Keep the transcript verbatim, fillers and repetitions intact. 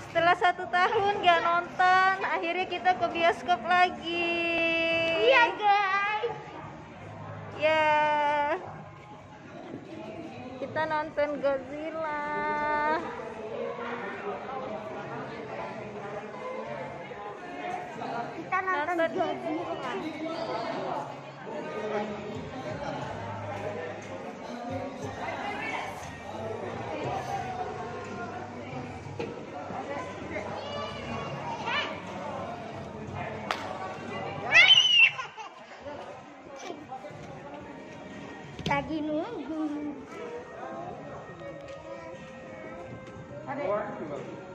Setelah satu tahun gak nonton, akhirnya kita ke bioskop lagi. Iya guys. Ya, kita nonton Godzilla. Kita nonton Nonton Godzilla. Lagi nunggu. Ada.